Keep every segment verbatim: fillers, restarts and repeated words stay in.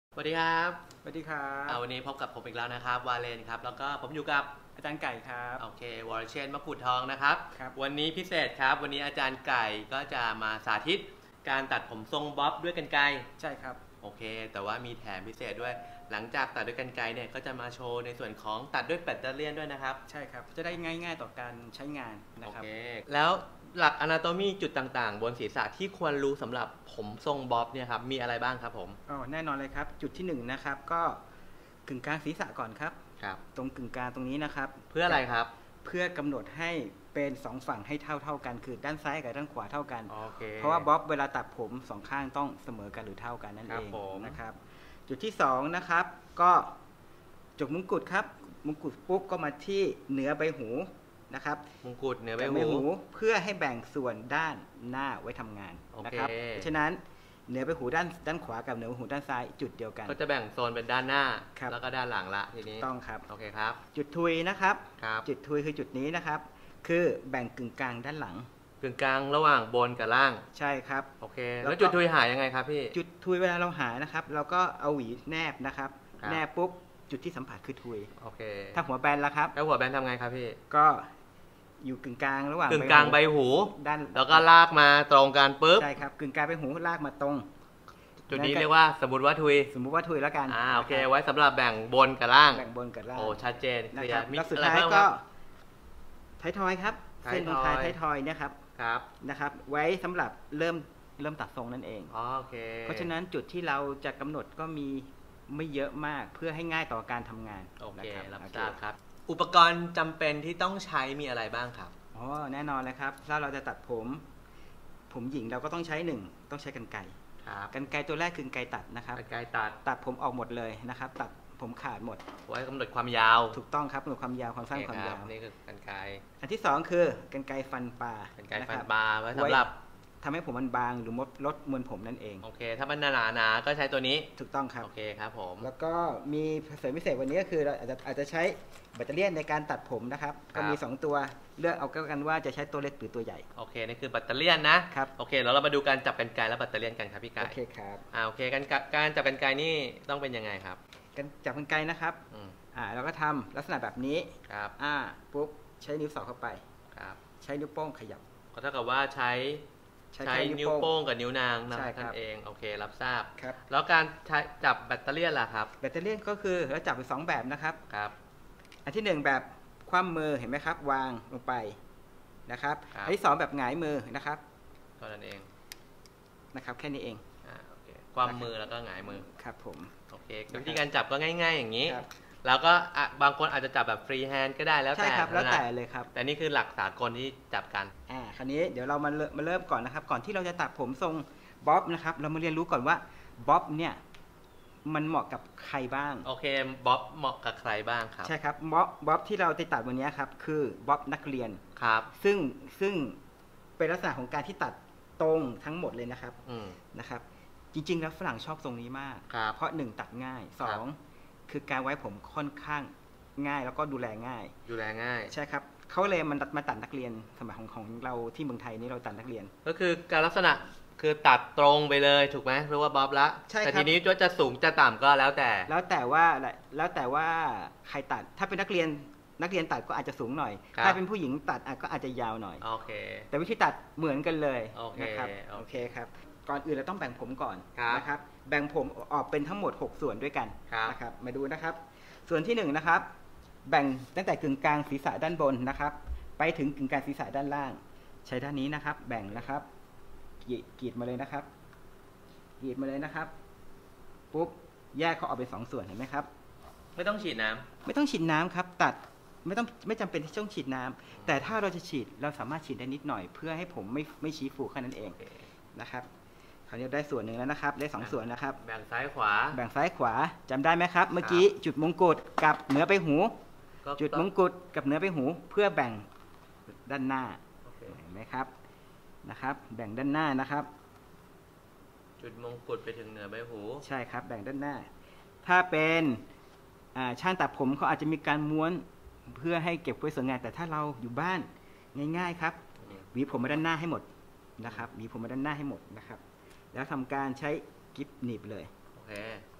สวัสดีครับสวัสดีครับเอาวันนี้พบกับผมอีกแล้วนะครับวาเลนครับแล้วก็ผมอยู่กับอาจารย์ไก่ครับโอเควรเชนมะกรูดทองนะครับครับวันนี้พิเศษครับวันนี้อาจารย์ไก่ก็จะมาสาธิตการตัดผมทรงบ๊อบด้วยกรรไกรใช่ครับโอเคแต่ว่ามีแถมพิเศษด้วยหลังจากตัดด้วยกรรไกรเนี่ยก็จะมาโชว์ในส่วนของตัดด้วยแบตเตอรี่ด้วยนะครับใช่ครับจะได้ง่ายๆต่อการใช้งานนะโอครับเคแล้วหลักอนาโตมีจุดต่างๆบนศีรษะที่ควรรู้สำหรับผมทรงบ๊อบเนี่ยครับมีอะไรบ้างครับผมอ๋อแน่นอนเลยครับจุดที่หนึ่งนะครับก็กึ่งกลางศีรษะก่อนครับครับตรงกึ่งกลางตรงนี้นะครับเพื่ออะไรครับเพื่อกำหนดให้เป็นสองฝั่งให้เท่าเท่ากันคือด้านซ้ายกับด้านขวาเท่ากันโอเคเพราะว่าบ๊อบเวลาตัดผมสองข้างต้องเสมอกันหรือเท่ากันนั่นเองนะครับจุดที่สองนะครับก็จุกมงกุฎครับมงกุฎปุ๊บก็มาที่เหนือใบหูนะครับมงกุฎเหนือใบหูหูเพื่อให้แบ่งส่วนด้านหน้าไว้ทำงานนะครับเพราะฉะนั้นเหนือใบหูด้านด้านขวากับเหนือใบหูด้านซ้ายจุดเดียวกันก็จะแบ่งโซนเป็นด้านหน้าแล้วก็ด้านหลังละทีนี้ต้องครับโอเคครับจุดทุยนะครับครับจุดทุยคือจุดนี้นะครับคือแบ่งกึ่งกลางด้านหลังกึ่งกลางระหว่างบนกับล่างใช่ครับโอเคแล้วจุดทุยหายังไงครับพี่จุดทุยเวลาเราหานะครับเราก็เอาหวีแนบนะครับแนบปุ๊บจุดที่สัมผัสคือทุยโอเคถ้าหัวแบนแล้วครับแล้วหัวแบนทำไงครับพี่ก็อยู่กึ่งกลางระหว่างกึ่งกลางใบหูด้านแล้วก็ลากมาตรงกันปุ๊บใช่ครับกึ่งกลางใบหูลากมาตรงจุดนี้เรียกว่าสมมติว่าทุยสมมุติว่าทุยแล้วกันอ่าโอเคไว้สำหรับแบ่งบนกับล่างแบ่งบนกับล่างโอ้ชัดเจนนะครับแล้วสุดท้ายก็ไททอยครับเส้นตรงท้ายไททอยเนี่ยครับครับนะครับไว้สำหรับเริ่มเริ่มตัดทรงนั่นเองโอเคเพราะฉะนั้นจุดที่เราจะกำหนดก็มีไม่เยอะมากเพื่อให้ง่ายต่อการทำงานโอเครับทราบครับอุปกรณ์จำเป็นที่ต้องใช้มีอะไรบ้างครับอ๋อแน่นอนเลยครับถ้าเราจะตัดผมผมหญิงเราก็ต้องใช้หนึ่งต้องใช้กรรไกรกรรไกรตัวแรกคือกรรไกรตัดนะครับกรรไกรตัดตัดผมออกหมดเลยนะครับตัดผมขาดหมดไว้กำหนดความยาวถูกต้องครับกำหนดความยาวความสั้นความยาวนี่คือกรรไกรอันที่สองคือกรรไกรฟันปลากรรไกรฟันปลาไว้สำหรับทำให้ผมมันบางหรือลดมวลผมนั่นเองโอเคถ้ามันหนาหนาก็ใช้ตัวนี้ถูกต้องครับโอเคครับผมแล้วก็มีเสริมพิเศษวันนี้ก็คือเราอาจจะอาจจะใช้แบตเตอรี่ในการตัดผมนะครับก็มีสองตัวเลือกเอากันว่าจะใช้ตัวเล็กหรือตัวใหญ่โอเคนี่คือแบตเตอรี่นะครับโอเคแล้วเรามาดูการจับกรรไกรและแบตเตอรี่กันครับพี่ไก่โอเคครับอ่าโอเคการการจับกรรไกรนี่ต้องเป็นยังไงครับการจับกรรไกรนะครับอ่าเราก็ทำลักษณะแบบนี้ครับอ่าปุ๊บใช้นิ้วสอดเข้าไปครับใช้นิ้วโป้งขยับก็เท่ากับว่าใช้ใช้นิ้วโป้งกับนิ้วนางนั่นเองโอเครับทราบครับแล้วการจับแบตเตอรี่ล่ะครับแบตเตอรี่ก็คือเราจับไปสองแบบนะครับครับอันที่หนึ่งแบบคว่ำมือเห็นไหมครับวางลงไปนะครับอันที่สองแบบหงายมือนะครับเท่านั้นเองนะครับแค่นี้เองอ่าโอเคคว่ำมือแล้วก็หงายมือครับผมโอเควิธีการจับก็ง่ายๆอย่างนี้แล้วก็บางคนอาจจะจับแบบฟรีแฮนด์ก็ได้แล้วแต่ใช่ครับแล้วแต่เลยครับแต่นี่คือหลักสากลที่จับกันอ่าคราวนี้เดี๋ยวเรามามาเริ่มก่อนนะครับก่อนที่เราจะตัดผมทรงบ๊อบนะครับเรามาเรียนรู้ก่อนว่าบ๊อบเนี่ยมันเหมาะกับใครบ้างโอเคบ๊อบเหมาะกับใครบ้างครับใช่ครับบ๊อบบ๊อบที่เราจะตัดวันนี้ครับคือบ๊อบนักเรียนครับซึ่งซึ่งเป็นลักษณะของการที่ตัดตรงทั้งหมดเลยนะครับนะครับจริงๆแล้วฝรั่งชอบทรงนี้มากเพราะหนึ่งตัดง่ายสองคือการไว้ผมค่อนข้างง่ายแล้วก็ดูแลง่ายดูแลง่ายใช่ครับเขาเลยมันมาตัดนักเรียนสมัยของของเราที่เมืองไทยนี่เราตัดนักเรียนก็คือการลักษณะคือตัดตรงไปเลยถูกไหมเรียกว่าบ๊อบละแต่ทีนี้จะสูงจะต่ำก็แล้วแต่แล้วแต่ว่าแล้วแต่ว่าใครตัดถ้าเป็นนักเรียนนักเรียนตัดก็อาจจะสูงหน่อยถ้าเป็นผู้หญิงตัดก็อาจจะยาวหน่อยโอเคแต่วิธีตัดเหมือนกันเลยนะครับโอเคครับก่อนอื่นเราต้องแบ่งผมก่อนนะครับแบ่งผมออกเป็นทั้งหมดหกส่วนด้วยกันนะครับมาดูนะครับส่วนที่หนึ่งนะครับแบ่งตั้งแต่กึ่งกลางศีรษะด้านบนนะครับไปถึงกึ่งกลางศีรษะด้านล่างใช้ด้านนี้นะครับแบ่งนะครับกรีดมาเลยนะครับกรีดมาเลยนะครับปุ๊บแยกเขาออกเป็นสองส่วนเห็นไหมครับไม่ต้องฉีดน้ำไม่ต้องฉีดน้ำครับตัดไม่ต้องไม่จำเป็นที่ต้องฉีดน้ำแต่ถ้าเราจะฉีดเราสามารถฉีดได้นิดหน่อยเพื่อให้ผมไม่ไม่ชี้ฟูแค่นั้นเองนะครับคราวนี้ได้ส่วนหนึ่งแล้วนะครับได้สองส่วนนะครับแบ่งซ้ายขวาแบ่งซ้ายขวาจำได้ไหมครับเมื่อกี้จุดมงกุฎกับเหนือใบหูจุดมงกุฎกับเหนือใบหูเพื่อแบ่งด้านหน้าเห็นไหมครับนะครับแบ่งด้านหน้านะครับจุดมงกุฎไปถึงเหนือใบหูใช่ครับแบ่งด้านหน้าถ้าเป็นช่างตัดผมเขาอาจจะมีการม้วนเพื่อให้เก็บไว้สวยงามแต่ถ้าเราอยู่บ้านง่ายๆครับหวีผมมาด้านหน้าให้หมดนะครับหวีผมมาด้านหน้าให้หมดนะครับแล้วทำการใช้กิ๊บหนีบเลยโอเค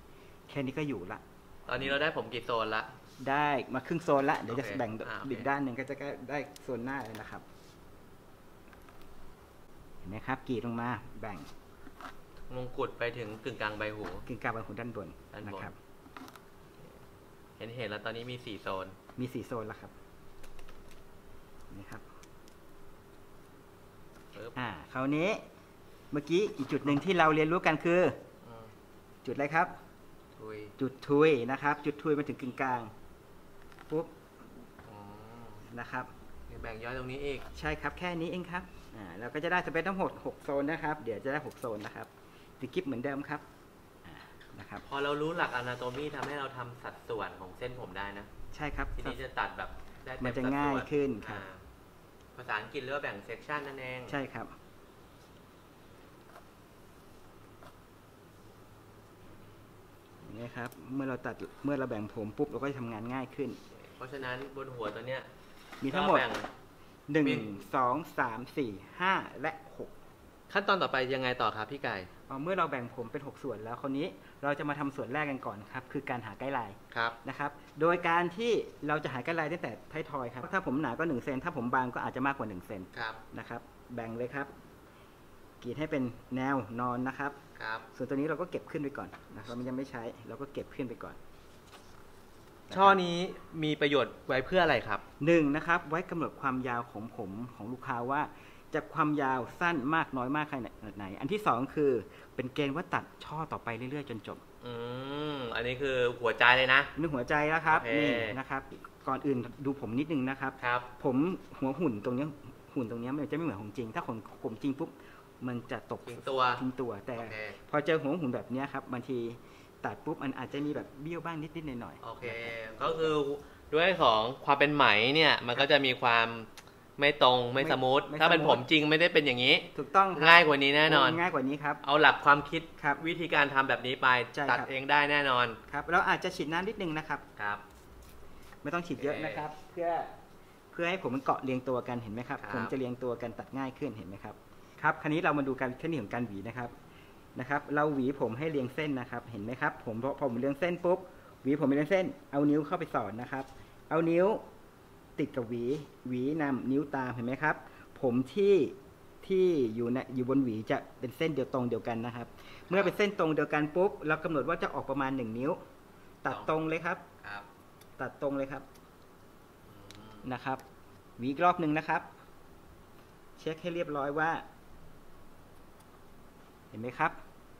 แค่นี้ก็อยู่ละตอนนี้เราได้ผมกี่โซนละได้มาครึ่งโซนละเดี๋ยวจะโอเคแบ่งอ่าโอเคอีกด้านหนึ่งก็จะได้โซนหน้าเลยนะครับเห็นไหมครับกรีดลงมาแบ่งมงกุฎไปถึงกึ่งกลางใบหูกึ่งกลางบนหูด้านบนด้านบนนะครับเห็นเห็นแล้วตอนนี้มีสี่โซนมีสี่โซนแล้วครับนี่ครับปึ๊บอ่าคราวนี้เมื่อกี้อีกจุดหนึ่งที่เราเรียนรู้กันคืออืมจุดอะไรครับทุยจุดทุยนะครับ จุดทุยมาถึงกึ่งกลางปุ๊บอืมนะครับแบ่งย่อยตรงนี้อีกใช่ครับแค่นี้เองครับอ่าเราก็จะได้สเปซทั้งหมดหกโซนนะครับเดี๋ยวจะได้หกโซนนะครับสกิปเหมือนเดิมครับอ่านะครับพอเรารู้หลักอนาโตมีทำให้เราทำสัดส่วนของเส้นผมได้นะใช่ครับทีนี้จะตัดแบบได้เต็มันมจะสัดส่วนง่ายขึ้นครับอ่าภาษาอังกฤษเรียกว่าแบ่งเซกชันนั่นเองใช่ครับนี่ครับเมื่อเราตัดเมื่อเราแบ่งผมปุ๊บเราก็จะทำงานง่ายขึ้นเพราะฉะนั้นบนหัวตัวเนี้ยมีทั้งหมดก็แบ่งหนึ่งมีสองสามสี่ห้าและหกขั้นตอนต่อไปยังไงต่อครับพี่ไก่เอ่อเมื่อเราแบ่งผมเป็นหกส่วนแล้วคราวนี้เราจะมาทำส่วนแรกกันก่อนครับคือการหาไกด์ไลน์ครับนะครับโดยการที่เราจะหาไกด์ไลน์ตั้งแต่ท้ายทอยครับถ้าผมหนาก็หนึ่งเซนถ้าผมบางก็อาจจะมากกว่าหนึ่งเซนครับนะครับแบ่งเลยครับกรีดให้เป็นแนวนอนนะครับครับส่วนตัวนี้เราก็เก็บขึ้นไปก่อนนะครับมันยังไม่ใช้เราก็เก็บขึ้นไปก่อนช่อนี้มีประโยชน์ไว้เพื่ออะไรครับหนึ่งนะครับไว้กำหนดความยาวของผมของลูกค้าว่าจะความยาวสั้นมากน้อยมากขนาดไหน อันที่สองคือเป็นเกณฑ์ว่าตัดช่อต่อไปเรื่อยๆจนจบอืมอันนี้คือหัวใจเลยนะนี่หัวใจแล้วครับโอเคนี่นะครับก่อนอื่นดูผมนิดนึงนะครับครับผมหัวหุ่นตรงเนี้ยหุ่นตรงเนี้ยมันจะไม่เหมือนของจริง ถ้าของผมจริงปุ๊บมันจะตกทิ้งตัวทิ้งตัวแต่โอเคพอเจอหัวหุ่นแบบเนี้ยครับบางทีตัดปุ๊บมันอาจจะมีแบบเบี้ยวบ้างนิดๆหน่อยๆโอเค ก็คือด้วยของความเป็นไหมเนี่ยมันก็จะมีความไม่ตรงไม่สมูทไม่ถ้าเป็นสมูทผมจริงไม่ได้เป็นอย่างนี้ถูกต้องครับง่ายกว่านี้แน่นอนง่ายกว่านี้ครับเอาหลักความคิดครับวิธีการทำแบบนี้ไปใช่ตัดครับเองได้แน่นอนครับเราอาจจะฉีดน้ำนิดนึงนะครับครับไม่ต้องฉีดเยอะนะครับ เพื่อเพื่อให้ผมมันเกาะเรียงตัวกันเห็นไหมครับครับผมจะเรียงตัวกันตัดง่ายขึ้นเห็นไหมครับครับคราวนี้เรามาดูการเทคนิคของการหวีนะครับนะครับ เราหวีผมให้เรียงเส้นนะครับ เห็นไหมครับ ผมพอผมเรียงเส้นปุ๊บหวีผมเรียงเส้น เอานิ้วเข้าไปสอดนะครับ เอานิ้วติดกับหวีหวีนำนิ้วตามเห็นไหมครับ ผมที่ที่อยู่ในอยู่บนหวีจะเป็นเส้นเดียวตรงเดียวกันนะครับ เมื่อเป็นเส้นตรงเดียวกันปุ๊บเรากำหนดว่าจะออกประมาณหนึ่งนิ้ว ตัดตรงเลยครับครับตัดตรงเลยครับอืมนะครับหวีอีกรอบหนึ่งนะครับ เช็คให้เรียบร้อยว่า เห็นไหมครับ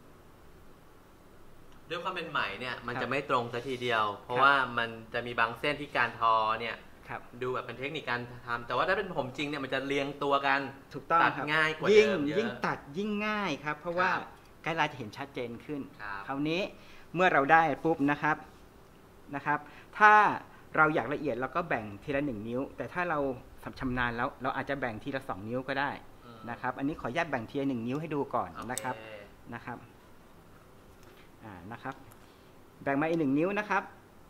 ด้วยความเป็นไหมเนี่ยมันครับจะไม่ตรงสัทีเดียว เพราะครับว่ามันจะมีบางเส้นที่การทอเนี่ยครับดูแบบเป็นเทคนิคการทำแต่ว่าถ้าเป็นผมจริงเนี่ยมันจะเรียงตัวกันถูกต้องตัดครับง่ายกว่ายิ่งเดิมเยอะยิ่งตัดยิ่งง่ายครับ เพราะว่าครับไกด์ไลน์จะเห็นชัดเจนขึ้นครับคราวนี้เมื่อเราได้ปุ๊บนะครับนะครับ ถ้าเราอยากละเอียดเราก็แบ่งทีละหนึ่งนิ้ว แต่ถ้าเราชำนาญแล้วเราอาจจะแบ่งทีละสองนิ้วก็ได้อืมนะครับ อันนี้ขออนุญาตแบ่งทีละหนึ่งนิ้วให้ดูก่อนโอเนะครับ นะครับ อ่า นะครับ แบ่งมาอีกหนึ่งนิ้วนะครับ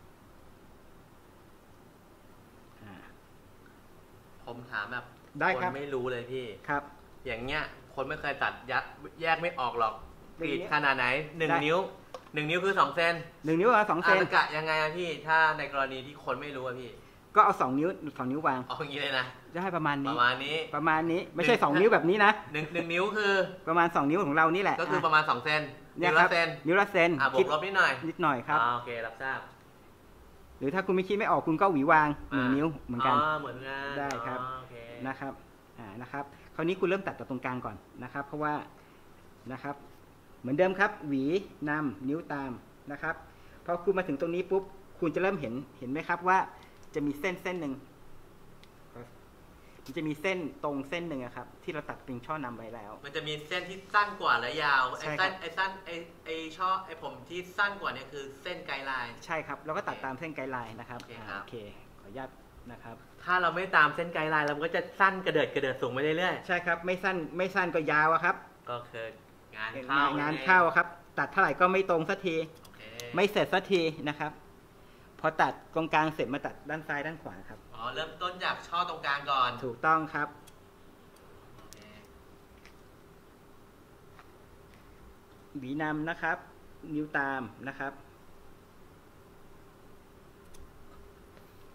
อ่าผมถามแบบได้ครับนไม่รู้เลยพี่ครับอย่างเงี้ย คนไม่เคยตัดยัดแยกไม่ออกหรอกหนึ่กงรีดนิ้วขนาดไหนหนึ่งได้นิ้วหนึ่งนิ้วคือสองเซนหนึ่งนิ้วเอาสองเซนอ่ะกะยังไงอะพี่ ถ้าในกรณีที่คนไม่รู้อะพี่ก็เอาสองนิ้วสองนิ้ววางเอาอย่างนี้เลยนะจะให้ประมาณปนี้ระมาณนี้ประมาณนี้ ไม่ใช่หนึ่งสองนิ้วแบบนี้นะหนึ่งหนึ่งนิ้วคือประมาณสองนิ้วของเรานี่แหละก็คือประมาณสองเซนเนี่นิ้ยว คละรับเซนนิ้วละเซนอ่ะบวคิดกลบนิดหน่อยนิดหน่อยครับอ่าโอเครับทราบหรือถ้าคุณไม่คิดไม่ออกคุณก็หวีวางหนึ่งอ่านิ้วเหมือนกันอ๋อเหมือนกันได้ครับอ๋อโอเคนะครับ อ่า นะครับ คราวนี้คุณเริ่มตัดจากตรงกลางก่อนนะครับ เพราะว่า นะครับ เหมือนเดิมครับ หวีนำนิ้วตามนะครับ พอคุณมาถึงตรงนี้ปุ๊บ คุณจะเริ่มเห็น เห็นไหมครับว่าจะมีเส้นเส้นหนึ่งมันจะมีเส้นตรงเส้นหนึ่งอะครับ ที่เราตัดเป็นช่อนำไว้แล้วมันจะมีเส้นที่สั้นกว่าและยาวใช่ไอ้ครัสั้บนไอ้สั้นไอ้ไอ้ช่อไอ้ผมที่สั้นกว่าเนี่ยคือเส้นไกด์ไลน์ใช่ครับ เราก็ตัดโอเคตามเส้นไกด์ไลน์นะครับโอเคอ่าครับโอเค ขออนุญาตนะครับถ้าเราไม่ตามเส้นไกด์ไลน์เราก็จะสั้นกระเดิดกระเดิดสูงไปเรื่อยใช่ครับ ไม่สั้น ไม่สั้นก็ยาวอะครับๆก็คืองานเข้างานเข้าอะครับ ตัดเท่าไหร่ก็ไม่ตรงสักทีโอเคไม่เสร็จสักทีนะครับ พอตัดตรงกลางเสร็จมาตัดด้านซ้ายด้านขวาครับอ๋อเริ่มต้นจากช่อตรงกลางก่อนถูกต้องครับโอเคหวีนำนะครับ นิ้วตามนะครับ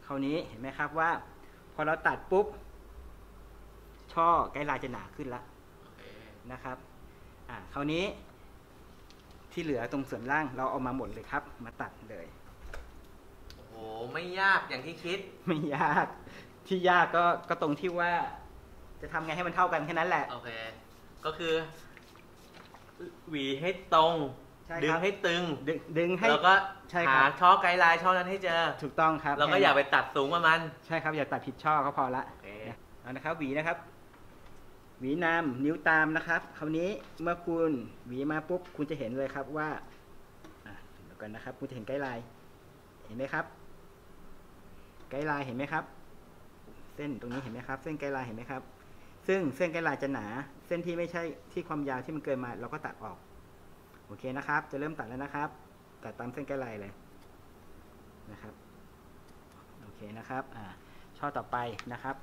คราวนี้เห็นไหมครับว่าพอเราตัดปุ๊บช่อไกด์ไลน์จะหนาขึ้นแล้วนะครับอ่าคราวนี้ที่เหลือตรงส่วนล่างเราเอามาหมดเลยครับมาตัดเลยโอ้โหไม่ยากอย่างที่คิดไม่ยากที่ยากก็ก็ตรงที่ว่าจะทำไงให้มันเท่ากันแค่นั้นแหละโอเคก็คือหวีให้ตรงดึงให้ตึงดึงดึงให้แล้วก็หาช่อไกด์ไลน์ช่อนั้นให้เจอถูกต้องครับแล้วก็อย่าไปตัดสูงประมาณใช่ครับอย่าตัดผิดช่อก็พอละเอานะครับหวีนะครับหวีนำนิ้วตามนะครับคราวนี้เมื่อคุณหวีมาปุ๊บคุณจะเห็นเลยครับว่าเดี๋ยวกันนะครับคุณจะเห็นไกด์ไลน์เห็นไหมครับไกด์ไลน์เห็นไหมครับเส้นตรงนี้เห็นไหมครับเส้นไกด์ไลน์เห็นไหมครับซึ่งเส้นไกด์ไลน์จะหนาเส้นที่ไม่ใช่ที่ความยาวที่มันเกินมาเราก็ตัดออกโอเคนะครับจะเริ่มตัดแล้วนะครับตัดตามเส้นไกด์ไลน์เลยนะครับโอเคนะครับอ่าช่อต่อไปนะครับ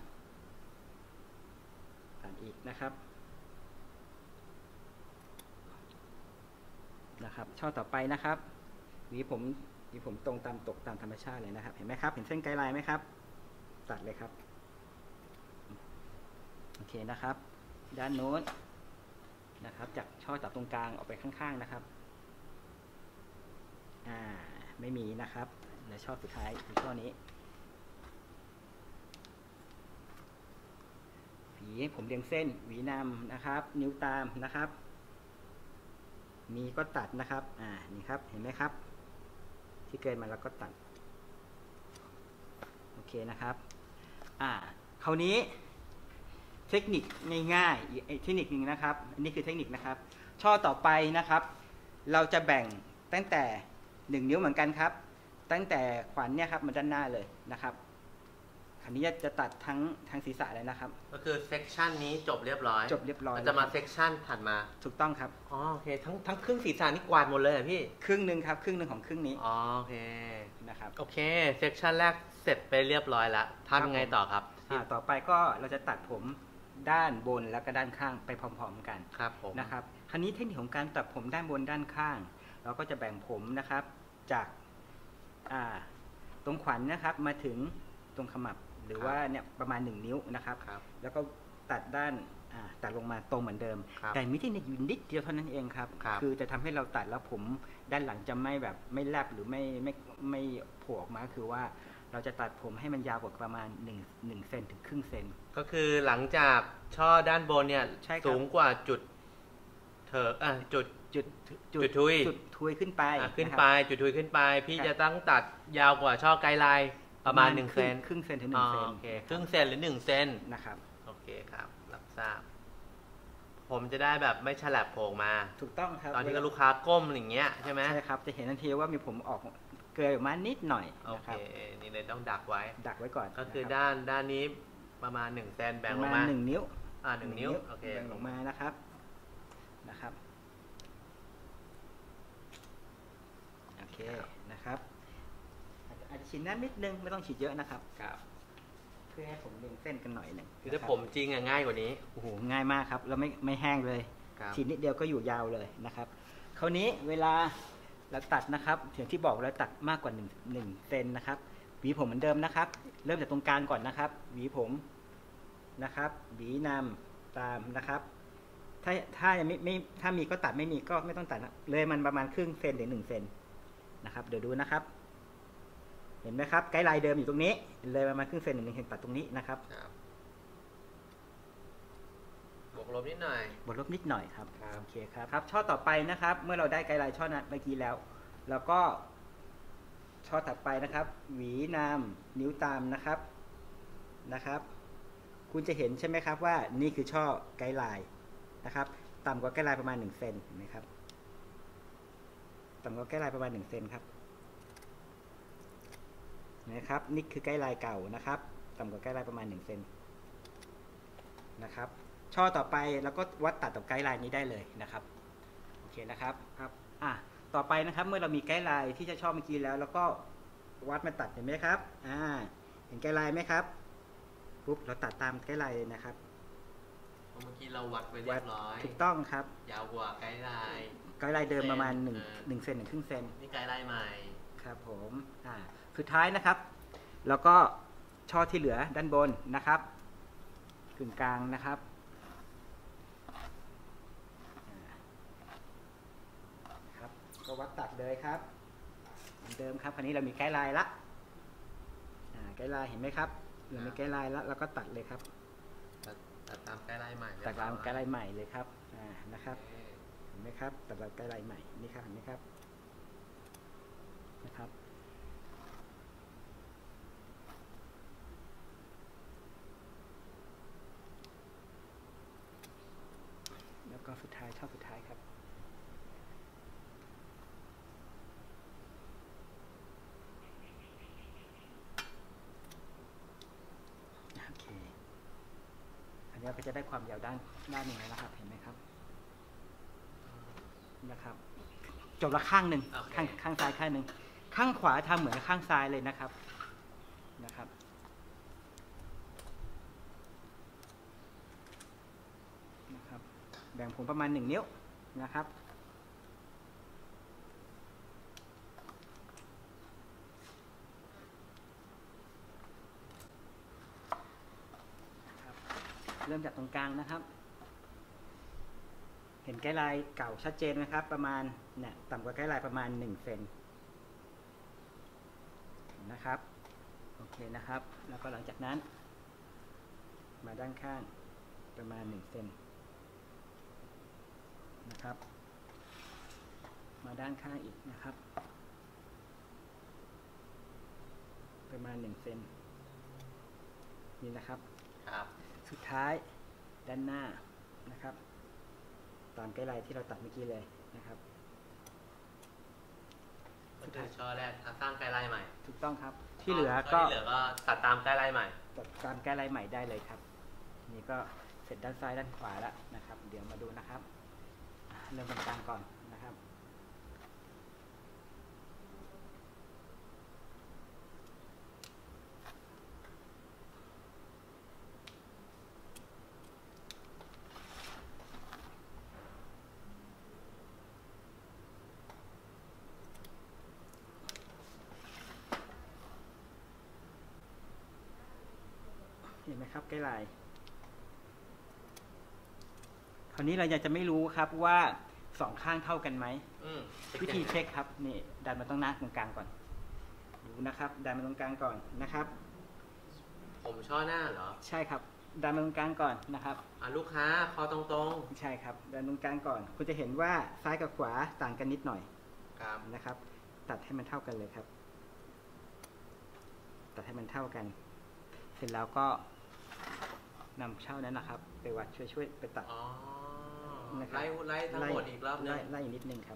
ตัดอีกนะครับนะครับช่อต่อไปนะครับหวีผมหวีผมตรงตามตกตามธรรมชาติเลยนะครับเห็นไหมครับเห็นเส้นไกด์ไลน์ไหมครับตัดเลยครับโอเคนะครับด้านโน้นนะครับจากช่อตัดตรงกลางออกไปข้างๆนะครับอ่าไม่มีนะครับเหลือช่อสุดท้ายคือช่อนี้หวีผมเรียงเส้นหวีนำนะครับนิ้วตามนะครับมีก็ตัดนะครับอ่านี่ครับเห็นไหมครับที่เกินมาแล้วก็ตัดโอเคนะครับอ่าคราวนี้เทคนิคง่ายๆอีกเทคนิคหนึ่งนะครับอันนี้คือเทคนิคนะครับช่อต่อไปนะครับเราจะแบ่งตั้งแต่หนึ่งนิ้วเหมือนกันครับตั้งแต่ขวัญเนี่ยครับมาด้านหน้าเลยนะครับคราวนี้จะตัดทั้งทั้งศีรษะเลยนะครับก็คือเซกชันนี้จบเรียบร้อยจบเรียบร้อยจะมาเซกชันถัดมาถูกต้องครับอ๋อโอเคทั้งทั้งครึ่งศีรษะนี่กวาดหมดเลยเหรอพี่ครึ่งหนึ่งครับครึ่งหนึ่งของครึ่งนี้อ๋อโอเคนะครับโอเคเซกชันแรกเสร็จไปเรียบร้อยแล้วทำยังไงต่อครับอ่าต่อไปก็เราจะตัดผมด้านบนแล้วก็ด้านข้างไปพร้อมๆกันครับผมนะครับคราวนี้เทคนิคของการตัดผมด้านบนด้านข้างเราก็จะแบ่งผมนะครับจากอ่าตรงขวัญ น, นะครับมาถึงตรงขมับหรือว่าเนี่ยประมาณหนึ่งนิ้วนะครับแล้วก็ตัดด้านตัดลงมาตรงเหมือนเดิมแต่มีเทคนิคอยู่นิดเดียวเท่านั้นเองครับคือจะทำให้เราตัดแล้วผมด้านหลังจะไม่แบบไม่แลบหรือไม่ไม่ไม่โผล่ออกมาคือว่าเราจะตัดผมให้มันยาวกว่าประมาณ1 1เซนถึงครึ่งเซนก็คือหลังจากช่อด้านบนเนี่ยสูงกว่าจุดเถอะอ่ะจุดจุดจุดทุยจุดทุยขึ้นไปขึ้นไปจุดทุยขึ้นไปพี่จะต้องตัดยาวกว่าช่อไกด์ไลน์ประมาณหนึ่งเซนครึ่งเซนถึงหนึ่งเซนโอเคครึ่งเซนหรือหนึ่งเซนนะครับโอเคครับรับทราบผมจะได้แบบไม่ฉลับโผล่มาถูกต้องครับตอนที่ลูกค้าก้มอย่างเงี้ยใช่ไหมใช่ครับจะเห็นทันทีว่ามีผมออกเกยออกมานิดหน่อยโอเคนี่เลยต้องดักไว้ดักไว้ก่อนก็คือด้านด้านนี้ประมาณหนึ่งเซนแบ่งลงมาหนึ่งนิ้วอ่าหนึ่งนิ้วโอเคแบ่งลงมานะครับนะครับโอเคนะครับอาจจะฉีดน้ำนิดนึงไม่ต้องฉีดเยอะนะครับครับเพื่อให้ผมเรียงเส้นกันหน่อยหนึ่งคือถ้าผมจริงอะง่ายกว่านี้โอ้โหง่ายมากครับแล้วไม่ไม่แห้งเลยฉีดนิดเดียวก็อยู่ยาวเลยนะครับคราวนี้เวลาเราตัดนะครับอย่างที่บอกเราตัดมากกว่า1 1เซนนะครับหวีผมเหมือนเดิมนะครับเริ่มจากตรงกลางก่อนนะครับหวีผมนะครับหวีนำตามนะครับถ้าถ้ายังไม่ไม่ถ้ามีก็ตัดไม่มีก็ไม่ต้องตัดเลยมันประมาณครึ่งเซนถึงหนึ่งเซนนะครับเดี๋ยวดูนะครับเห็นไหมครับไกด์ไลน์เดิมอยู่ตรงนี้เลยประมาณครึ่งเซนหนึ่งเซนตัดตรงนี้นะครับบวกลบนิดหน่อยบวกลบนิดหน่อยครับโอเคครับครับช่อต่อไปนะครับเมื่อเราได้ไกด์ไลน์ช่อนั้นเมื่อกี้แล้วเราก็ช่อถัดไปนะครับหวีนำนิ้วตามนะครับนะครับคุณจะเห็นใช่ไหมครับว่านี่คือช่อไกด์ไลน์นะครับต่ำกว่าไกด์ไลน์ประมาณหนึ่งเซนเห็นไหมครับต่ำกว่าไกด์ไลน์ประมาณหนึ่งเซนครับนะครับนี่คือไกด์ไลน์เก่านะครับต่ำกว่าไกด์ไลน์ประมาณหนึ่งเซนนะครับช่อต่อไปแล้วก็วัดตัดกับไกด์ไลน์นี้ได้เลยนะครับโอเคนะครับครับอ่ะต่อไปนะครับเมื่อเรามีไกด์ไลน์ที่จะช่อเมื่อกี้แล้วแล้วก็วัดมาตัดเห็นไหมครับอ่าเห็นไกด์ไลน์ไหมครับปุ๊บเราตัดตามไกด์ไลน์เลยนะครับเมื่อกี้เราวัดไว้เรียบร้อยถูกต้องครับยาวกว่าไกด์ไลน์ไกด์ไลน์เดิมประมาณ1 1เซนถึงครึ่งเซนนี่ไกด์ไลน์ใหม่ครับผมอ่าสุดท้ายนะครับแล้วก็ช่อที่เหลือด้านบนนะครับกึ่งกลางนะครับครับก็วัดตัดเลยครับเหมือนเดิมครับคราวนี้เรามีไกด์ไลน์ละไกด์ไลน์เห็นไหมครับเรามีไกด์ไลน์แล้วเราก็ตัดเลยครับตัดตามไกด์ไลน์ใหม่ตัดตามไกด์ไลน์ใหม่เลยครับนะครับเห็นไหมครับตัดตามไกด์ไลน์ใหม่นี่ครับเห็นไหมครับนะครับแล้วก็สุดท้ายช่อสุดท้ายครับโอเคอันนี้ก็จะได้ความยาวด้านด้านหนึ่งแล้วนะครับเห็นไหมครับนะครับจบละข้างหนึ่ง okay. ข้างข้างซ้ายข้างหนึ่งข้างขวาทำเหมือนข้างซ้ายเลยนะครับนะครับนะครับแบ่งผมประมาณหนึ่งนิ้วนะครับเริ่มจากตรงกลางนะครับเห็นไกด์ไลน์เก่าชัดเจนนะครับประมาณเนี่ยต่ำกว่าไกด์ไลน์ประมาณหนึ่งเซนนะครับโอเคนะครับแล้วก็หลังจากนั้นมาด้านข้างประมาณหนึ่งเซนนะครับมาด้านข้างอีกนะครับประมาณหนึ่งเซนนี่นะครับครับสุดท้ายด้านหน้านะครับตามไกด์ไลน์ที่เราตัดเมื่อกี้เลยนะครับสุดท้ายช่อแรกสร้างไกด์ไลน์ใหม่ถูกต้องครับที่เหลือก็ที่เหลือก็ตัดตามไกด์ไลน์ใหม่ตัดตามไกด์ไลน์ใหม่ได้เลยครับนี่ก็เสร็จด้านซ้ายด้านขวาแล้วนะครับเดี๋ยวมาดูนะครับเริ่มตรงกลางก่อนนะครับเห็นไหมครับไกด์ไลน์คราวนี้เราอยากจะไม่รู้ครับว่าสองข้างเท่ากันไหมวิธีเช็คครับนี่ดันมาตรงหน้าตรงกลางก่อนดูนะครับดันมาตรงกลางก่อนนะครับผมช่อหน้าเหรอใช่ครับดันมาตรงกลางก่อนนะครับลูกค้าคอตรงๆใช่ครับดันตรงกลางก่อนคุณจะเห็นว่าซ้ายกับขวาต่างกันนิดหน่อยนะครับตัดให้มันเท่ากันเลยครับตัดให้มันเท่ากันเสร็จแล้วก็นำเช่านั้นนะครับไปวัดช่วยช่วยไปตัดไล่ไล่ทั้งหมดอีกรอบนึงไล่อีกนิดนึงครับ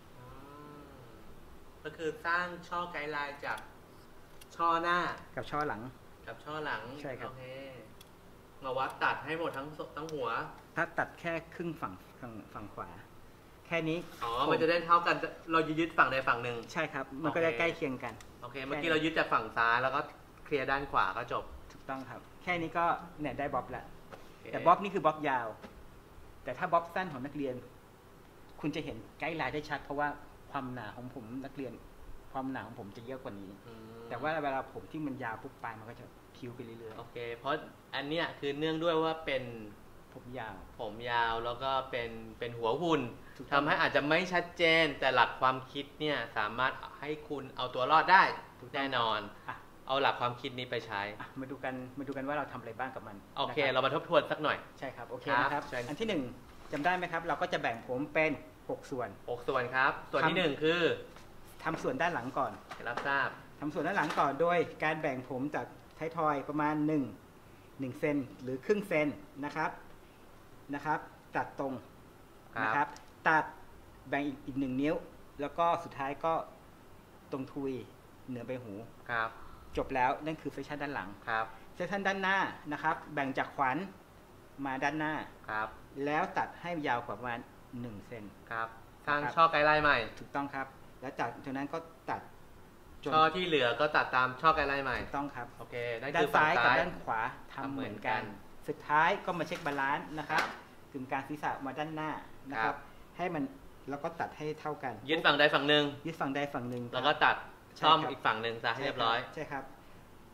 ก็คือสร้างช่อไกด์ไลน์จากช่อหน้ากับช่อหลังกับช่อหลังใช่ครับโอเคมาวัดตัดให้หมดทั้งทั้งหัวถ้าตัดแค่ครึ่งฝั่งฝั่งฝั่งขวาแค่นี้อ๋อมันจะได้เท่ากันเรายึดฝั่งใดฝั่งหนึ่งใช่ครับมันก็จะใกล้เคียงกันโอเคเมื่อกี้เรายึดจากฝั่งซ้ายแล้วก็เคลียร์ด้านขวาก็จบถูกต้องครับแค่นี้ก็เนี่ยได้บ๊อบแล้วแต่บ๊อบนี่คือบ๊อบยาวแต่ถ้าบ๊อบสั้นของนักเรียนคุณจะเห็นไกด์ไลน์ได้ชัดเพราะว่าความหนาของผมนักเรียนความหนาของผมจะเยอะกว่านี้แต่ว่าเวลาผมที่มันยาวปุ๊บปลายมันก็จะคิ้วไปเรื่อยๆโอเคเพราะอันเนี้ยคือเนื่องด้วยว่าเป็นผมยาวผมยาวแล้วก็เป็นเป็นหัวหุ่นทำให้อาจจะไม่ชัดเจนแต่หลักความคิดเนี่ยสามารถให้คุณเอาตัวรอดได้แน่นอนเอาหลักความคิดนี้ไปใช้มาดูกันมาดูกันว่าเราทำอะไรบ้างกับมันโอเคเรามาทบทวนสักหน่อยใช่ครับโอเคนะครับอันที่หนึ่งจำได้ไหมครับเราก็จะแบ่งผมเป็นหกส่วนหกส่วนครับส่วนที่หนึ่งคือทำส่วนด้านหลังก่อนรับทราบทำส่วนด้านหลังก่อนโดยการแบ่งผมจากท้ายทอยประมาณหนึ่ง หนึ่งเซนหรือครึ่งเซนนะครับนะครับตัดตรงนะครับตัดแบ่งอีกอีกหนึ่งนิ้วแล้วก็สุดท้ายก็ตรงทุยเหนือใบหูครับจบแล้วนั่นคือเซสชันด้านหลังครับเซสชันด้านหน้านะครับแบ่งจากขวัญมาด้านหน้าครับแล้วตัดให้ยาวกว่าประมาณหนึ่งเซนครับสร้างช่อไกด์ไลน์ใหม่ถูกต้องครับแล้วจากจากนั้นก็ตัดช่อที่เหลือก็ตัดตามช่อไกด์ไลน์ใหม่ถูกต้องครับโอเคด้านซ้ายกับด้านขวาทำเหมือนกันสุดท้ายก็มาเช็คบาลานซ์นะครับกึ่งกลางศีรษะมาด้านหน้านะครับให้มันแล้วก็ตัดให้เท่ากันยึดฝั่งใดฝั่งหนึ่งยึดฝั่งใดฝั่งหนึ่งแล้วก็ตัดช่อมอีกฝั่งหนึ่งซะให้เรียบร้อยใช่ครับ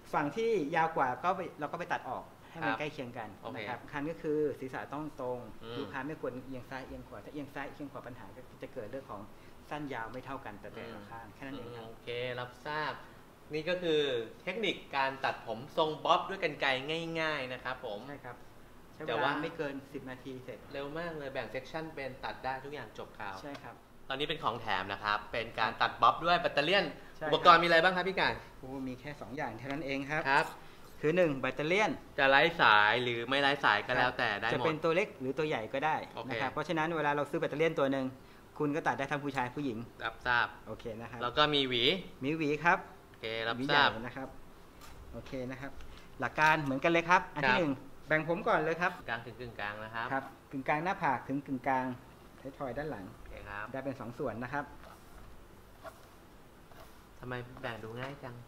ฝั่งที่ยาวกว่าก็ไปเราก็ไปตัดออกให้มันครับใกล้เคียงกันโอเคนะครับคันก็คือศีรษะต้องตรงอืมลูกค้าไม่ควรเอียงซ้ายเอียงขวาถ้าเอียงซ้ายเอียงขวาปัญหาก็จะเกิดเรื่องของสั้นยาวไม่เท่ากันแต่แต่ละข้างแค่นั้นเองครับโอเครับทราบ นี่ก็คือเทคนิคการตัดผมทรงบ๊อบด้วยกรรไกรง่าย ๆนะครับผมใช่ครับใช้แต่เวว่าลาไม่เกินสิบนาทีเสร็จเร็วมากเลยแบ่งเซกชันเป็นตัดได้ทุกอย่างจบข่าวใช่ครับตอนนี้เป็นของแถมนะครับ เป็นการตัดบ๊อบด้วยแบตเตอรี่ยนใช่อุปกรณ์มีอะไรบ้างครับพี่การโอ้มีแค่สองอย่างเท่านั้นเองครับครับคือหนึ่งแบตเตอรี่ยนจะไร้สายหรือไม่ไร้สายก็แล้วแต่ได้จะหมเป็ดนตัวเล็กหรือตัวใหญ่ก็ได้โอเคนะครับเพราะฉะนั้นเวลาเราซื้อแบตเตอรี่ยนตัวหนึ่งคุณก็ตัดได้ทั้งผู้ชายผู้หญิงรับทราบโอเคนะครับแล้วก็มีหวีมีหวีครับโอเครับหวีทใหราญ่บนะครับโอเคนะครับ หลักการเหมือนกันเลยครับ อันครัที่บหนึ่งแบ่งผมก่อนเลยครับกลางถึงกึ่งกลางนะครับครับกึ่งกลางหน้าผากถึงกึ่งกลางท้ายทอยด้านหลังโอเคครับได้เป็นสองส่วนนะครับทำไมแบ่งดูง่ายจัง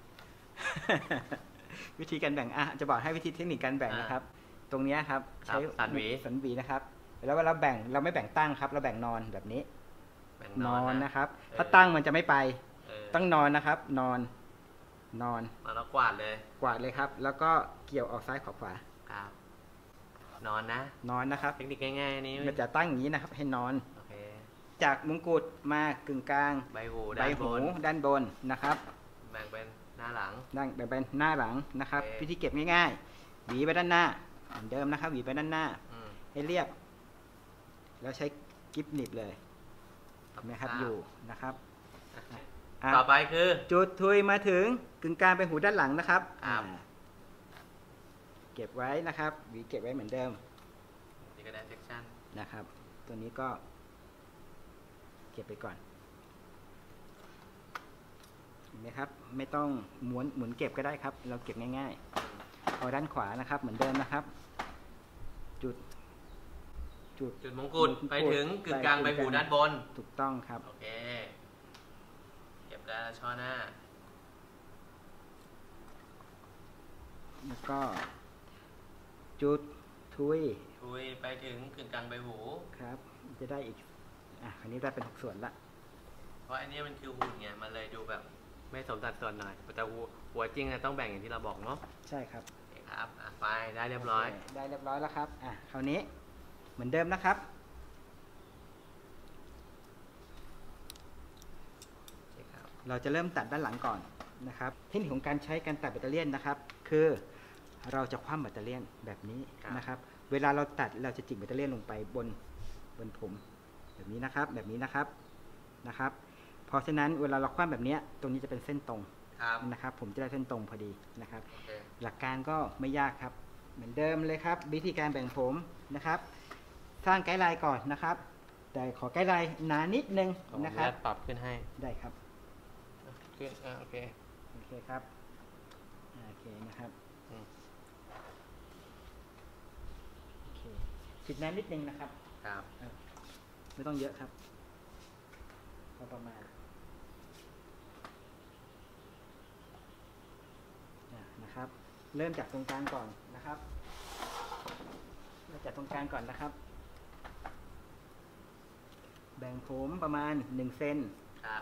วิธีการแบ่งอ่ะจะบอกให้วิธีเทคนิคการแบ่งอ่านะครับ ตรงเนี้ยครับครับใช้สันหวีสันหวีนะครับ แล้วเวลาแบ่งเราไม่แบ่งตั้งครับ เราแบ่งนอนแบบนี้แบ่งนนออนนนะนะครับเออถ้าตั้งมันจะไม่ไปเออต้องนอนนะครับ นอน นอนมาแล้วกวาดเลยกวาดเลยครับ แล้วก็เกี่ยวออกซ้ายขวาขวาครับ นอนนะนอนนะครับเทคนิคง่ายๆอันนี้มันจะตั้งอย่างนี้นะครับ ให้นอนโอเคจากมงกุฎมากึ่งกลางใบหูใบด้านบหูนด้านบนนะครับแบ่งเป็นหน้าหลังด้านแบ่งเป็นหน้าหลังนะครับโอเควิธีเก็บง่ายๆหวีไปด้านหน้าเหมือนเดิมนะครับหวีไปด้านหน้าอืมให้เรียบ แล้วใช้กิ๊บหนีบเลยเห็นไหมครับอ่าอยู่นะครับอ่ะอ่ะต่อไปคือจุดทุยมาถึงกึ่งกลางเป็นหูด้านหลังนะครับครับอ่าเก็บไว้นะครับหวีเก็บไว้เหมือนเดิมนี่ก็ได้เซกชันนะครับ ตัวนี้ก็เก็บไปก่อนเห็นไหมครับ ไม่ต้องม้วนหมุนเก็บก็ได้ครับ เราเก็บง่ายๆเอาด้านขวานะครับ เหมือนเดิมนะครับ จุด จุดจุดมงกุฎไปถึงกึ่งกลางใบหูด้านบนถูกต้องครับโอเค เก็บได้แล้วช่อหน้าแล้วก็ จุดทุยทุยไปถึงกึ่งกลางใบหูครับ จะได้อีกอ่ะอันนี้ได้เป็นหกส่วนละเพราะอันนี้มันคือหุ่นไง มันเลยดูแบบไม่สมสัดส่วนหน่อย แต่หัวหัวจริงนะต้องแบ่งอย่างที่เราบอกเนาะใช่ครับโอเคครับอ่ะไปได้เรียบร้อยโเคได้เรียบร้อยแล้วครับ อ่ะ คราวนี้ เหมือนเดิมนะครับโอเคครับเราจะเริ่มตัดด้านหลังก่อนนะครับ เทคนิคของการใช้การตัดแบตเตอรี่ยนนะครับ คือเราจะคว่ำแบตเตอรี่ยนแบบนี้นะครับ เวลาเราตัดเราจะจิกแบตเตอรี่ยนลงไปบนบนผมแบบนี้นะครับ แบบนี้นะครับนะครับ เพราะฉะนั้นเวลาเราคว่ำแบบนี้ตรงนี้จะเป็นเส้นตรงครับนะครับ ผมจะได้เส้นตรงพอดีนะครับโอเคหลักการก็ไม่ยากครับ เหมือนเดิมเลยครับ วิธีการแบ่งผมนะครับ สร้างไกด์ไลน์ก่อนนะครับ แต่ขอไกด์ไลน์หนานิดนึงผมนะคจะรับปรับขึ้นให้ได้ครับขึ้นอ่ะโอเคโอเคครับอ่าโอเคนะครับอืมโอเคฉีดน้ำนิดนึงนะครับครับอ่าไม่ต้องเยอะครับพอประมาณอ่านะครับ เริ่มจากตรงกลางก่อนนะครับเริ่มจากตรงกลางก่อนนะครับ แบ่งผมประมาณหนึ่งเซนครับ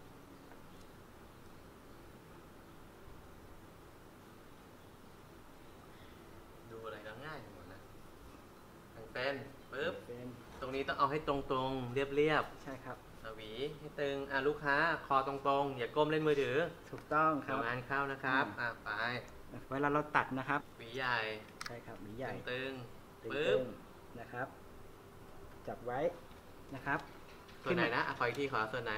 ดูอะไรก็ง่ายหมดนะทางเส้นปึ๊บเซนตรงนี้ต้องเอาให้ตรงๆ เรียบใช่ครับๆเอาหวีให้ตึง อ่ะลูกค้า คอตรงๆ อย่าก้มเล่นมือถือถูกต้องคเดี๋รัยวบงานเข้านะครับอืมอ่ะไปเวลาเราตัดนะครับหวีใหญ่ใช่ครับหวีใหญ่ตึงตึๆปึ๊บงๆนะครับ จับไว้นะครับส่วนไหนนะอ่ะขออีกทีขอส่วนไหน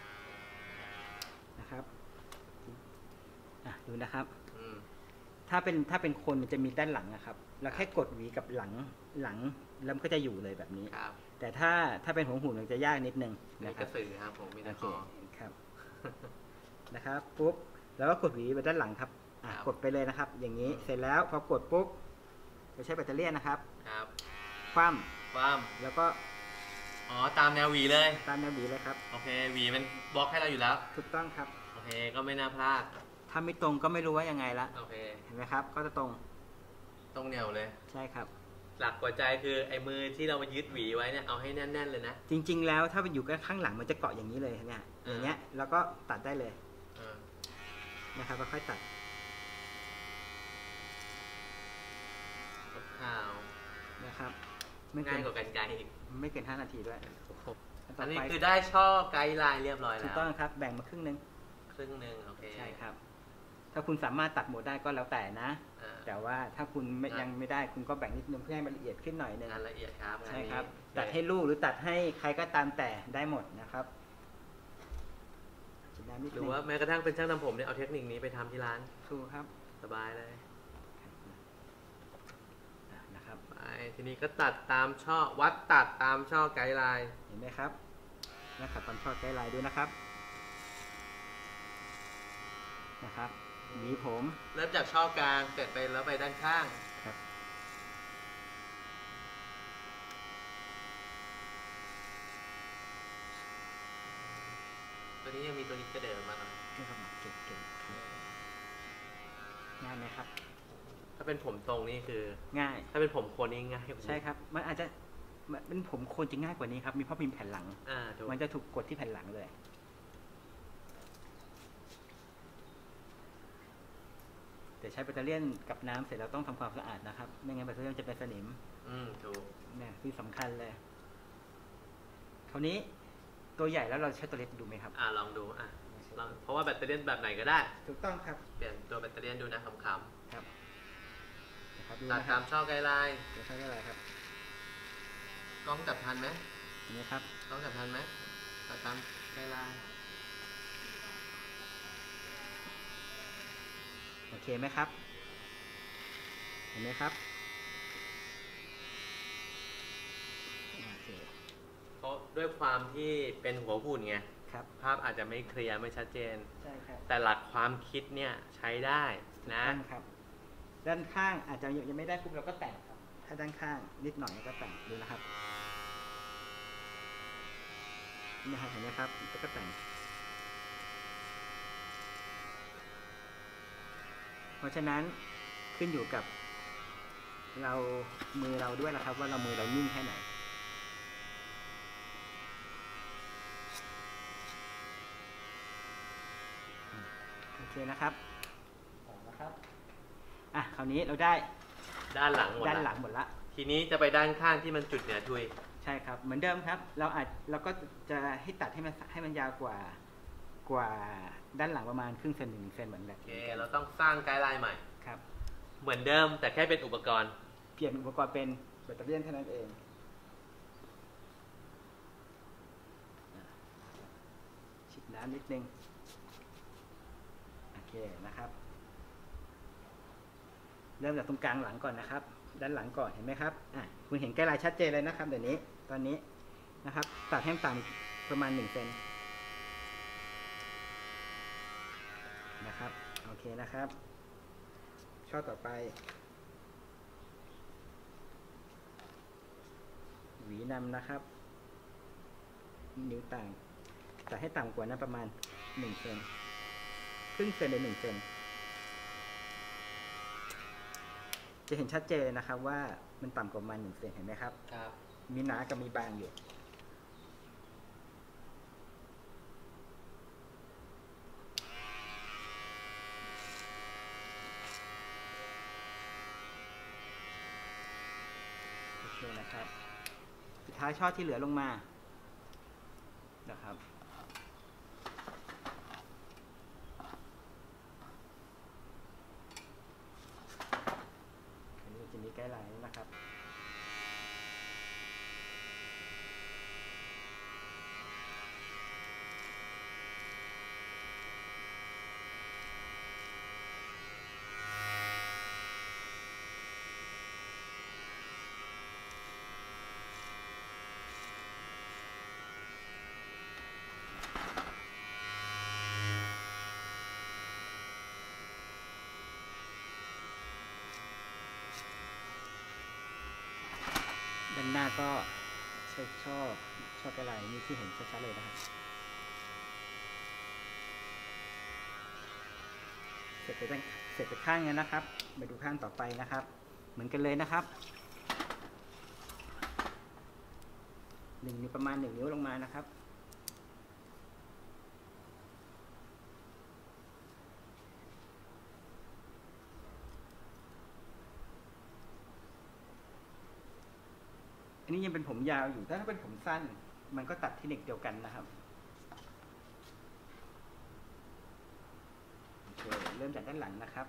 นะครับอ่ะดูนะครับอืมถ้าเป็นถ้าเป็นคนมันจะมีด้านหลังนะครับ เราแค่กดหวีกับหลังหลังแล้วมันก็จะอยู่เลยแบบนี้ครับแต่ถ้าถ้าเป็นหัวหุ่นมันจะยากนิดนึงนี่นะคกรัระบสือครับผมมีแต่โอคเคอครับ นะครับปุ๊บแล้วก็กดหวีไปด้านหลังครับอ่ะครับกดไปเลยนะครับ อย่างนี้เสร็จแล้วพอกดปุ๊บจะใช้แบตเตอรี่นะครับครับคว่ความำแล้วก็อ๋อ ตามแนวหวีเลยตามแนวหวีเลยครับโอเค หวีมันบล็อกให้เราอยู่แล้วถูกต้องครับโอเค ก็ไม่น่าพลาดถ้าไม่ตรงก็ไม่รู้ว่ายังไงละโอเคเห็นไหมครับ ก็จะตรงตรงแนวเลยใช่ครับหลักหัวใจคือไอ้มือที่เรามายึดหวีไว้เนี่ย เอาให้แน่นๆเลยนะจริง ๆ แล้วถ้ามันอยู่ข้างหลังมันจะเกาะอย่างนี้เลยเนี่ยอย่างเงี้ยแล้วก็ตัดได้เลยเออนะครับแล้วค่อยตัดอ้าวนะครับง่ายกว่ากันไกลอีกไม่เกินห้านาทีด้วยอันนี้คือได้ช่อไกด์ไลน์เรียบร้อยแล้วถูกต้องครับแบ่งมาครึ่งนึงครึ่งหนึ่งโอเคใช่ครับถ้าคุณสามารถตัดหมดได้ก็แล้วแต่นะแต่ว่าถ้าคุณยังไม่ได้คุณก็แบ่งนิดนึงเพื่อให้มันละเอียดขึ้นหน่อยนึงงานละเอียดครับใช่ครับตัดให้ลูกหรือตัดให้ใครก็ตามแต่ได้หมดนะครับหรือว่าแม้กระทั่งเป็นช่างทำผมเนี่ยเอาเทคนิคนี้ไปทำที่ร้านถูกครับสบายเลยนะครับไปทีนี้ก็ตัดตามช่อวัดตัดตามช่อไกด์ไลน์เห็นไหมครับนะครับตามช่อไกด์ไลน์ด้วยนะครับนะครับหวีผมเริ่มจากช่อกลางเสร็จไปแล้วไปด้านข้างครับตัวนี้ยังมีตัวนี้กระเดิดมาหน่อยนี่ครับเก่งเก่งง่ายไหมครับถ้าเป็นผมตรงนี่คือง่ายถ้าเป็นผมโคนนี่ง่ายใช่ครับมันอาจจะเป็นผมโคนจะง่ายกว่านี้ครับมีเพราะมีแผ่นหลังมันจะถูกกดที่แผ่นหลังเลยแต่ใช้แบตเตอรี่กับน้ำเสร็จแล้วต้องทำความสะอาดนะครับไม่งั้นแบตเตอรี่จะเป็นสนิมอืมถูกเนี่ยที่สำคัญเลยคราวนี้ตัวใหญ่แล้วเราใช้ตัวเล็กดูไหมครับอ่าลองดูอ่ะลองเพราะว่าแบตเตอรี่แบบไหนก็ได้ถูกต้องครับเปลี่ยนตัวแบตเตอรี่ดูนะคำๆครับตัดตามช่อไกด์ไลน์ช่อไกด์ไลน์ครับกล้องจับทันไหมเห็นไหมครับกล้องจับทันไหมตัดตามไกด์ไลน์โอเคไหมครับเห็นไหมครับเพราะด้วยความที่เป็นหัวหุ่นไงภาพอาจจะไม่เคลียร์ไม่ชัดเจนใช่ครับแต่หลักความคิดเนี่ยใช้ได้นะครับด้านข้างอาจจะยังไม่ได้ปุ๊บเราก็แต่งครับถ้าด้านข้างนิดหน่อยก็แต่งดูนะครับนี่ครับเห็นไหมครับก็แต่งเพราะฉะนั้นขึ้นอยู่กับเรามือเราด้วยนะครับว่าเรามือเรานิ่งแค่ไหนโอเคนะครับนะครับอ่ะคราวนี้เราได้ด้านหลังหมดด้านหลังหมดละทีนี้จะไปด้านข้างที่มันจุดเหนือทุยใช่ครับเหมือนเดิมครับเราอาจเราก็จะให้ตัดให้มันให้มันยาวกว่ากว่าด้านหลังประมาณครึ่งเซนหนึ่งเซนเหมือนกันโอเคเราต้องสร้างไกด์ไลน์ใหม่ครับเหมือนเดิมแต่แค่เป็นอุปกรณ์เปลี่ยนอุปกรณ์เป็นแบตเตอรี่เท่านั้นเองฉีดน้ำนิดนึงโอเคนะครับเริ่มจากตรงกลางหลังก่อนนะครับด้านหลังก่อนเห็นไหมครับอ่ะคุณเห็นไกด์ไลน์ชัดเจนเลยนะครับเดี๋ยวนี้ตอนนี้นะครับตัดให้ต่ำประมาณหนึ่งเซนนะครับโอเคนะครับช่อต่อไปหวีนำนะครับนิ้วต่างตัดให้ต่ำกว่านั้นประมาณหนึ่งเซนครึ่งเซนหรือหนึ่งเซนจะเห็นชัดเจนนะครับว่ามันต่ำกว่าประมาณหนึ่งเซนเห็นไหมครับครับมีหนากับมีบางอยู่โอเคนะครับสุดท้ายช่อที่เหลือลงมานะครับอันนี้จะมีไกด์ไลน์นะครับด้านหน้าก็ใช้ช่อช่อไกด์ไลน์นี่ที่เห็นชัดๆเลยนะครับเสร็จไปด้านเสร็จไปข้างนี้นะครับมาดูข้างต่อไปนะครับเหมือนกันเลยนะครับหนึ่งนิ้วประมาณหนึ่งนิ้วลงมานะครับนี้ยังเป็นผมยาวอยู่แต่ถ้าเป็นผมสั้นมันก็ตัดเทคนิคเดียวกันนะครับโอเคเริ่มจากด้านหลังนะครับ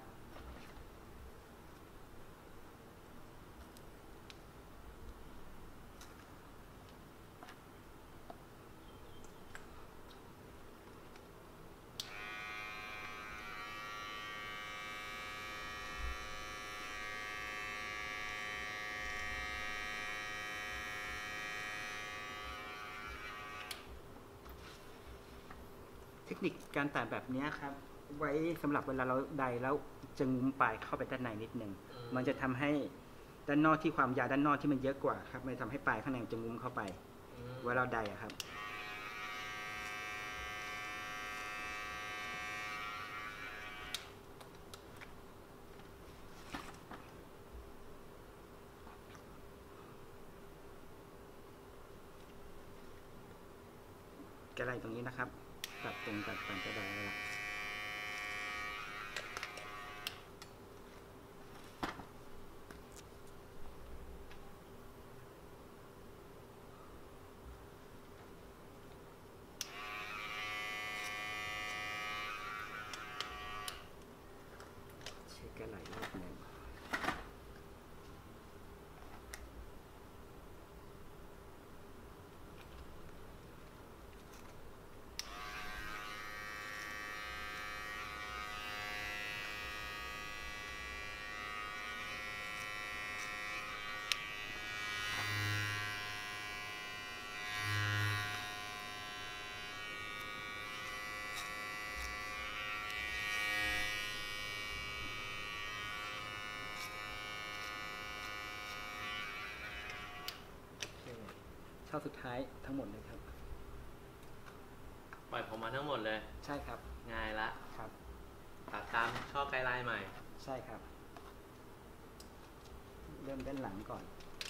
เทคนิคการตัดแบบนี้ครับไว้สำหรับเวลาเราใดแล้วจะงุ้มปลายเข้าไปด้านในนิดนึงมันจะทำให้ด้านนอกที่ความยาวด้านนอกที่มันเยอะกว่าครับมันทำให้ปลายข้างในจะงุ้มเข้าไปเวลาเราใดอะครับกระไรตรงนี้นะครับตัดตรงตัดตามกระไรแล้วเช็คกระไรรอบหนึ่งช่อสุดท้ายทั้งหมดเลยครับปล่อยผมมาทั้งหมดเลยใช่ครับง่ายละครับตัดตามช่อไกด์ไลน์ใหม่ใช่ครับเริ่มด้านหลังก่อน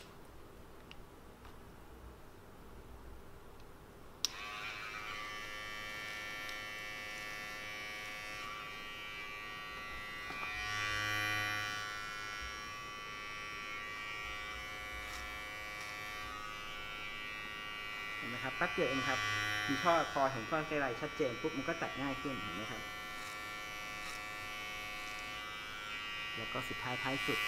นะครับแป๊บเดียวเองครับมีช่อพอเห็นช่อไกด์ไลน์ชัดเจนปุ๊บมันก็ตัดง่ายขึ้นเห็นไหมครับแล้วก็สุดท้ายท้ายสุด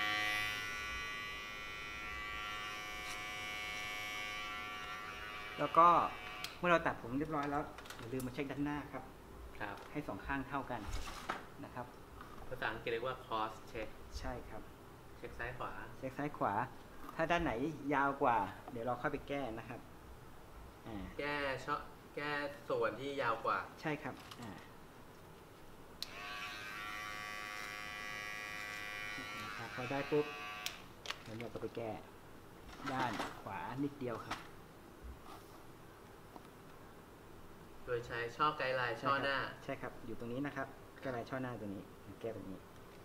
แล้วก็เมื่อเราตัดผมเรียบร้อยแล้วอย่าลืมมาเช็คด้านหน้าครับครับให้สองข้างเท่ากันนะครับภาษาอังกฤษเรียกว่า cross check ใช่ครับเช็คซ้ายขวาเช็คซ้ายขวาถ้าด้านไหนยาวกว่าเดี๋ยวเราเข้าไปแก้นะครับแก้ช่อแก้ส่วนที่ยาวกว่าใช่ครับนะครับพอได้ปุ๊บเดี๋ยวเราก็ไปแก้ด้านขวานิดเดียวครับโดยใช้ช่อไกด์ไลน์ช่อหน้าใช่ครับอยู่ตรงนี้นะครับไกด์ไลน์ช่อหน้าตัวนี้แก้แบบนี้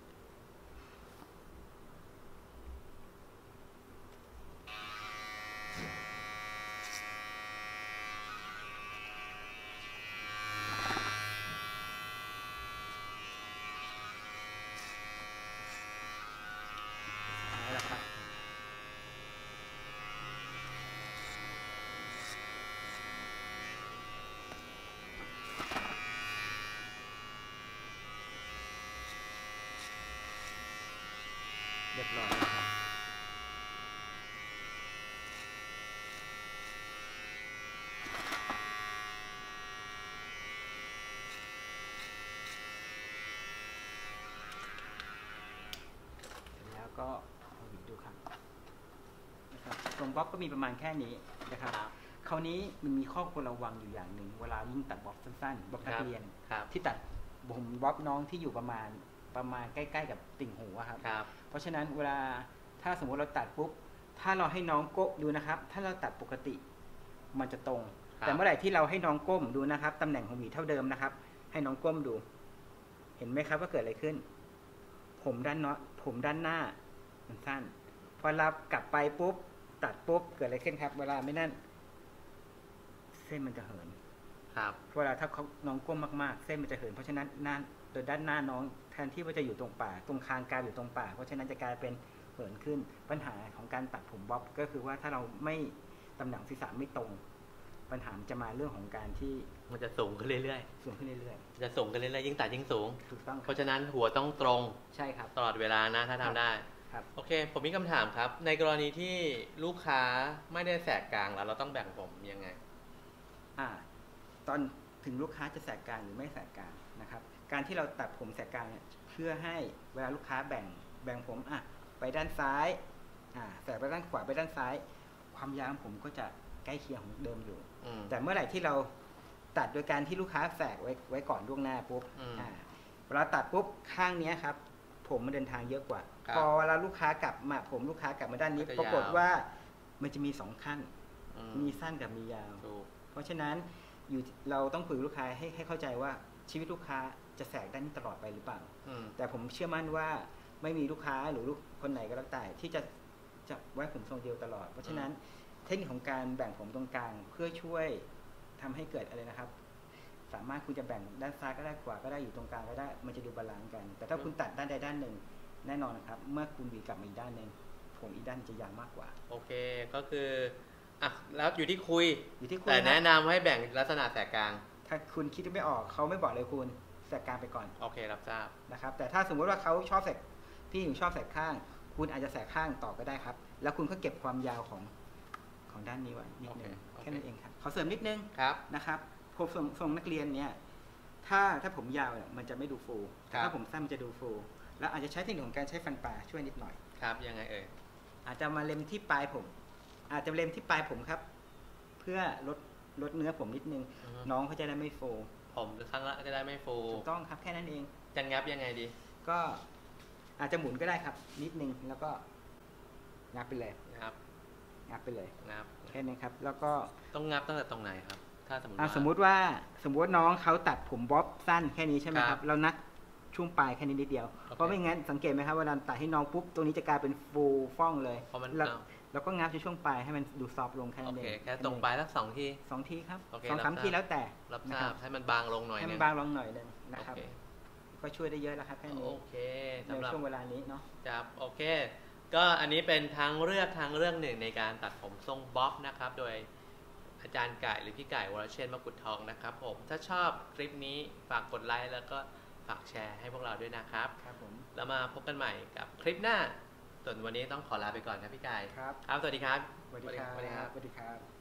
เรียบร้อยแล้วครับแล้วก็เอาหวีดูครับนะครับทรงบ๊อบก็มีประมาณแค่นี้นะครับคราวนี้มันมีข้อควรระวังอยู่อย่างหนึ่งเวลายิ่งตัดบ๊อบสั้นๆบ๊อบนักเรียนที่ตัดผมบ๊อบน้องที่อยู่ประมาณประมาณใกล้ๆกับติ่งหูครับเพราะฉะนั้นเวลาถ้าสมมติเราตัดปุ๊บถ้าเราให้น้องก้มดูนะครับถ้าเราตัดปกติมันจะตรงแต่เมื่อไหร่ที่เราให้น้องก้มดูนะครับตำแหน่งของหวีเท่าเดิมนะครับให้น้องก้มดูเห็นไหมครับว่าเกิดอะไรขึ้นผมด้านเนาะผมด้านหน้ามันสั้นพอเรากลับไปปุ๊บตัดปุ๊บเกิดอะไรขึ้นครับเวลาไม่นั่นเส้นมันจะเหินครับเวลาถ้าเขาน้องก้มมากๆเส้นมันจะเหินเพราะฉะนั้นหน้าโดยด้านหน้าน้องแทนที่ว่าจะอยู่ตรงปากตรงคางกลายอยู่ตรงปากเพราะฉะนั้นจะกลายเป็นหินขึ้นปัญหาของการตัดผมบ๊อบก็คือว่าถ้าเราไม่ตำแหน่งศีรษะไม่ตรงปัญหาจะมาเรื่องของการที่มันจะสูงขึ้นเรื่อยๆสูงขึ้นเรื่อยๆจะสูงขึ้นเรื่อยๆยิ่งตัดยิ่งสูงถูกต้องเพราะฉะนั้นหัวต้องตรงใช่ครับตลอดเวลานะถ้าทำได้ครับโอเคผมมีคำถามครับในกรณีที่ลูกค้าไม่ได้แสกกลางแล้วเราต้องแบ่งผมยังไงอ่าตอนถึงลูกค้าจะแสกกลางหรือไม่แสกกลางนะครับการที่เราตัดผมแสกกลางเนี่ยเพื่อให้เวลาลูกค้าแบ่งแบ่งผมอ่ะไปด้านซ้ายอ่าแสกไปด้านขวาไปด้านซ้ายความยาวของผมก็จะใกล้เคียงของเดิมอยู่แต่เมื่อไหร่ที่เราตัดโดยการที่ลูกค้าแสกไว้ไว้ก่อนล่วงหน้าปุ๊บอ่าเวลาตัดปุ๊บข้างนี้ครับผมมันเดินทางเยอะกว่าพอเวลาลูกค้ากลับมาผมลูกค้ากลับมาด้านนี้ปรากฏว่ามันจะมีสองขั้นมีสั้นกับมียาวเพราะฉะนั้นอยู่เราต้องคุยกับลูกค้าให้ให้เข้าใจว่าชีวิตลูกค้าจะแสกด้านนี้ตลอดไปหรือเปล่าแต่ผมเชื่อมั่นว่าไม่มีลูกค้าหรือลูกคนไหนก็แล้วแต่ที่จะจะไว้ผมทรงเดียวตลอดเพราะฉะนั้นเทคนิคของการแบ่งผมตรงกลางเพื่อช่วยทำให้เกิดอะไรนะครับสามารถคุณจะแบ่งด้านซ้ายก็ได้ขวาก็ได้อยู่ตรงกลางก็ได้มันจะดูบาลานซ์กันแต่ถ้าคุณตัดด้านใดด้านหนึ่งแน่นอนนะครับเมื่อคุณหวีกลับมาอีกด้านหนึ่งผมอีกด้านจะยาวมากกว่าโอเคก็คืออ่ะแล้วอยู่ที่คุยอยู่ที่คุยแต่แนะนำให้แบ่งลักษณะแสกกลางถ้าคุณคิดไม่ออกเขาไม่บอกเลยคุณแสกกลางไปก่อนโอเครับทราบนะครับแต่ถ้าสมมติว่าเขาชอบแสกพี่หนูชอบแสกข้างคุณอาจจะแสกข้างต่อก็ได้ครับแล้วคุณก็เก็บความยาวของของด้านนี้ไว้นิดนึงแค่นั้นเองครับขอเสริมนิดนึงนะครับผมทรงทรงนักเรียนเนี่ยถ้าถ้าผมยาวเนี่ยมันจะไม่ดูฟูถ้าผมสั้นมันจะดูฟูแล้วอาจจะใช้เทคนิคของการใช้ฟันปลาช่วยนิดหน่อยครับยังไงเอ่ยอาจจะมาเล็มที่ปลายผมอาจจะเล็มที่ปลายผมครับเพื่อลดลดเนื้อผมนิดนึงน้องเขาจะได้ไม่ฟูผมข้างละจะได้ไม่ฟูถูกต้องครับแค่นั้นเองจะงับยังไงดีก็อาจจะหมุนก็ได้ครับนิดนึงแล้วก็งับไปเลยงับงับไปเลยงับแค่นี้ครับแล้วก็ต้องงับตั้งแต่ตรงไหนครับถ้าสมมติสมมุติว่าสมมติว่าน้องเขาตัดผมบ๊อบสั้นแค่นี้ใช่ไหมครับเรานัดช่วงปลายแค่นี้นิดเดียวเพราะไม่งั้นสังเกตไหมครับเวลาตัดให้น้องปุ๊บตรงนี้จะกลายเป็นฟูฟ่องเลยแล้วแล้วก็งับช่วงปลายให้มันดูซอฟลงแค่นั้นเองแค่ตรงปลายสักสองทีสองทีครับสองสามทีแล้วแต่รับทราบให้มันบางลงหน่อยให้มันบางลงหน่อยนึงนะครับก็ช่วยได้เยอะแล้วครับแค่นี้โอเคในช่วงเวลานี้เนาะครับโอเคก็อันนี้เป็นทางเลือกทางเรื่องหนึ่งในการตัดผมทรงบ๊อบนะครับโดยอาจารย์ไก่หรือพี่ไก่วรเชษฐ์มกุฎทองนะครับผมถ้าชอบคลิปนี้ฝากกดไลค์แล้วก็ฝากแชร์ให้พวกเราด้วยนะครับครับผมแล้วมาพบกันใหม่กับคลิปหน้าส่วนวันนี้ต้องขอลาไปก่อนครับพี่ไก่ครับครับสวัสดีครับสวัสดีครับสวัสดีครับ